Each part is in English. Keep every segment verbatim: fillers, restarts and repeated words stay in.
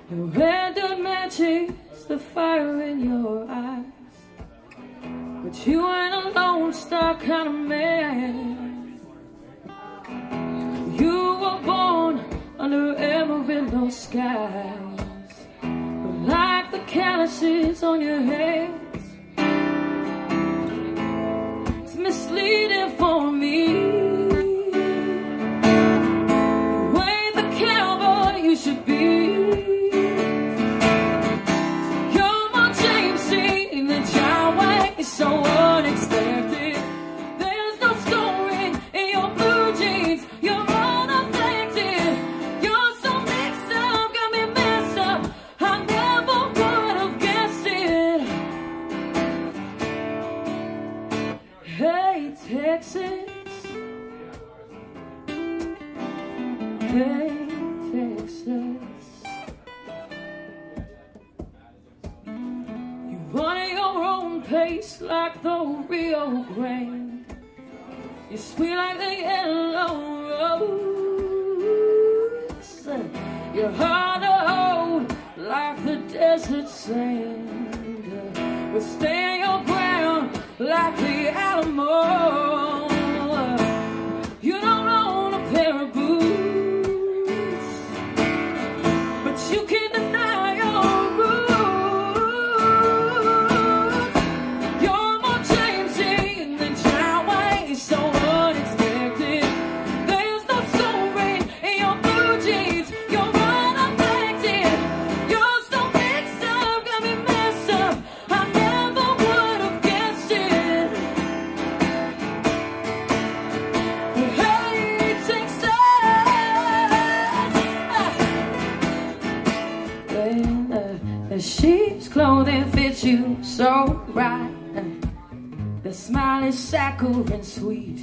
The red dirt matches the fire in your eyes, but you ain't a lone star kind of man. You were born under amarillo skies, but like the calluses on your hands, it's misleading for me. You ain't the cowboy you should be. So unexpected. There's no story in your blue jeans. You're unaffected. You're so mixed up, got me messed up. I never would have guessed it. Hey, Texas. Hey, Texas. You run your own pace like the Rio Grande. You're sweet like the yellow rose. You're hard to hold like the desert sand. But stand your ground like the Alamo. You don't own a pair of boots, but you can deny your roots. The sheep's clothing fits you so right. The smile is saccharine sweet.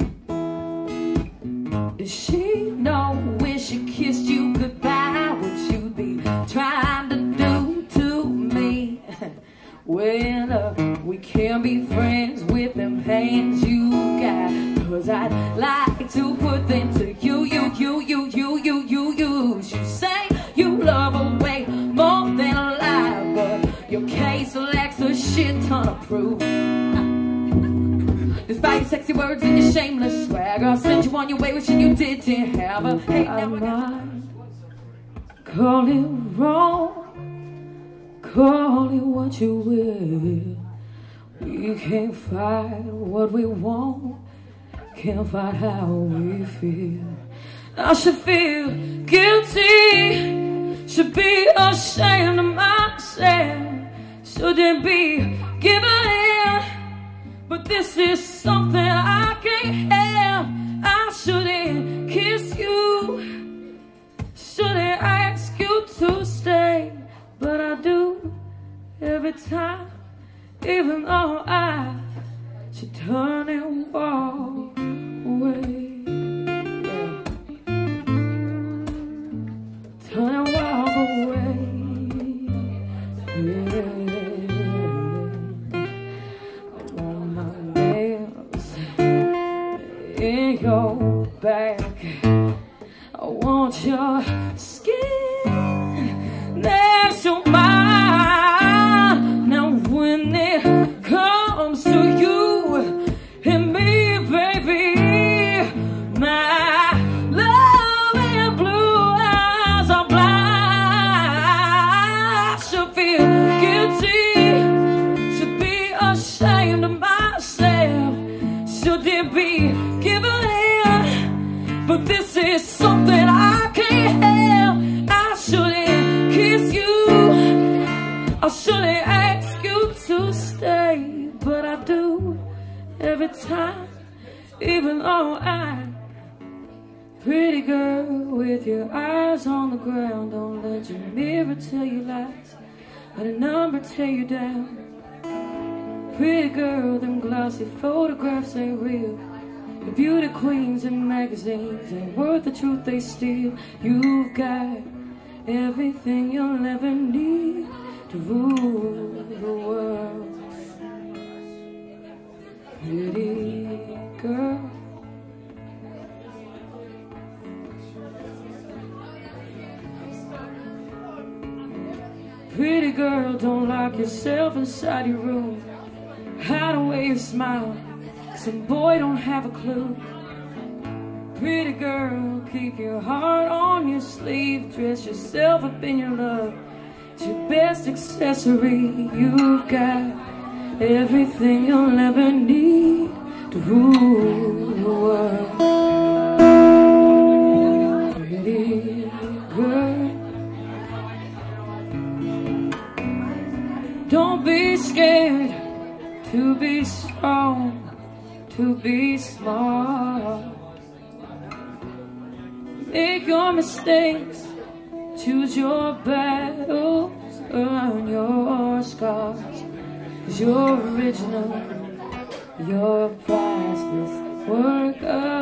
Does she know when she kissed you goodbye what you'd be trying to do to me? Well, uh, we can be friends with them hands you got, 'cause I'd like to put them to you, you, you, you, you, you, you, you. You say you love away more than a lie, but your case lacks a shit ton of proof. Despite your sexy words and your shameless swag, I'll send you on your way wishing you didn't have a. Hey, now I might call it wrong, call it what you will. We can't fight what we want, can't fight how we feel. I should feel guilty, should be ashamed of myself, shouldn't be giving in, but this is something I can't help. I shouldn't kiss you, shouldn't ask you to stay, but I do every time, even though I should turn and walk away. Turn and walk away. Yeah. I want my nails in your back. I want your skin next to mine. Now when it comes to you and me, baby, my love and blue eyes are blind. I should feel guilty, should be ashamed of myself, should it be given in, but this is something I can't help. I shouldn't kiss you, I shouldn't ask you to stay, but I do every time, even though I'm pretty girl with your eyes on the ground. Don't let your mirror tell you lies, let a number tear you down. Pretty girl, them glossy photographs ain't real. The beauty queens in magazines ain't worth the truth they steal. You've got everything you'll ever need to rule the world. Pretty girl. Pretty girl, don't lock yourself inside your room. Hide away your smile, some boy don't have a clue. Pretty girl, keep your heart on your sleeve. Dress yourself up in your love. It's your best accessory. You've got everything you'll ever need to rule the world. Pretty girl, don't be scared to be strong, to be smart. Make your mistakes, choose your battles, earn your scars. 'Cause you're original, you're a priceless work of